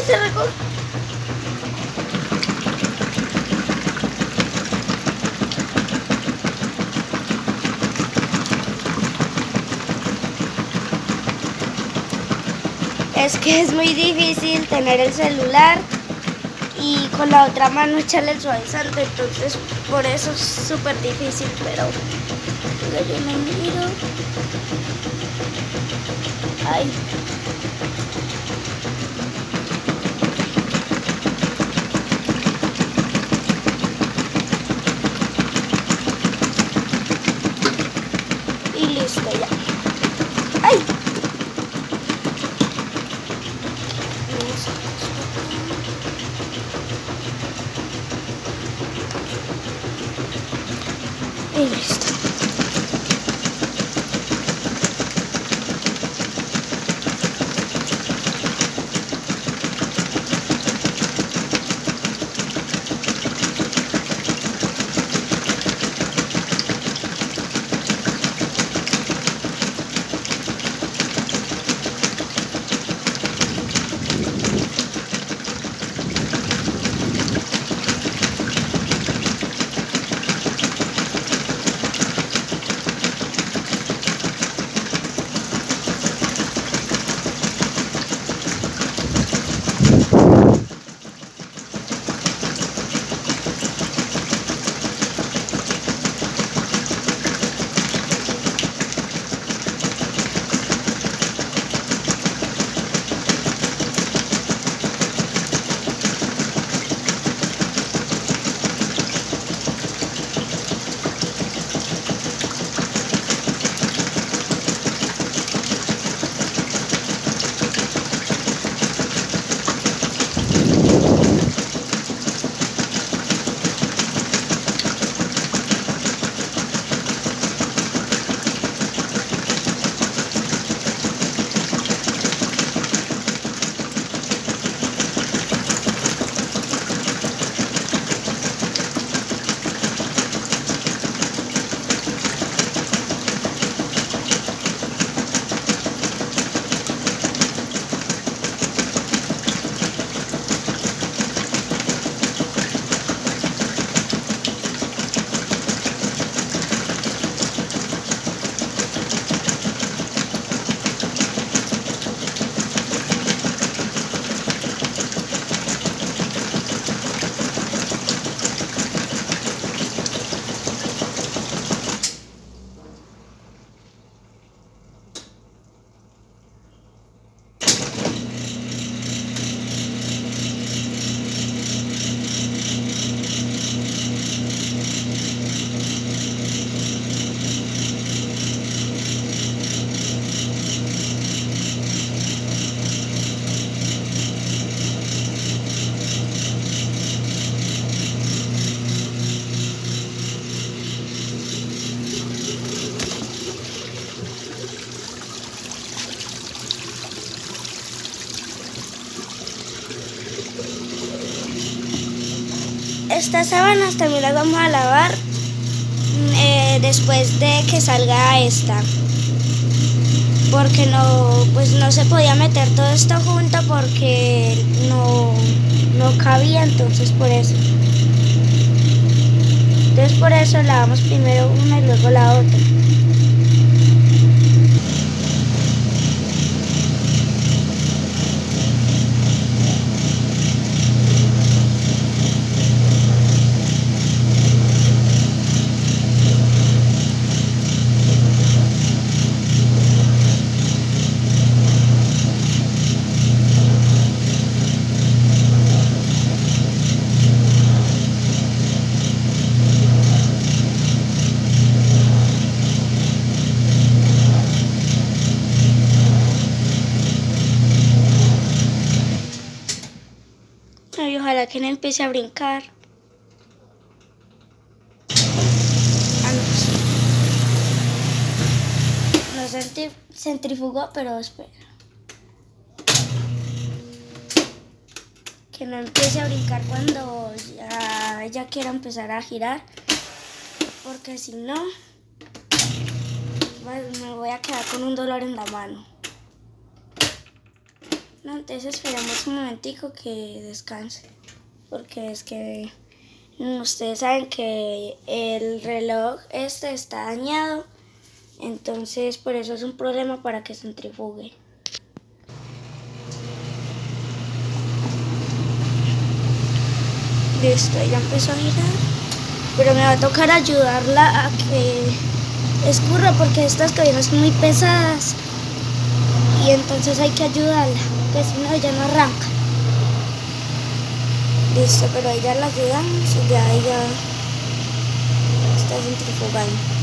se regó. Es que es muy difícil tener el celular y con la otra mano echarle el suavizante, entonces por eso es súper difícil, pero yo me miro. Ay. Y listo ya. ¡Ay! Y listo. Estas sábanas también las vamos a lavar después de que salga esta, porque no se podía meter todo esto junto porque no cabía, entonces por eso lavamos primero una y luego la otra. Y ojalá que no empiece a brincar. No centrifugó, pero espera. Que no empiece a brincar cuando ya quiera empezar a girar, porque si no me voy a quedar con un dolor en la mano. No, entonces esperamos un momentico que descanse, porque es que ustedes saben que el reloj este está dañado, entonces por eso es un problema para que centrifugue. Listo, ya empezó a girar, pero me va a tocar ayudarla a que escurra porque estas cobijas son muy pesadas y entonces hay que ayudarla, porque si no ella no arranca. Listo, pero ahí ya la ayudamos y ya ella está centrifugando.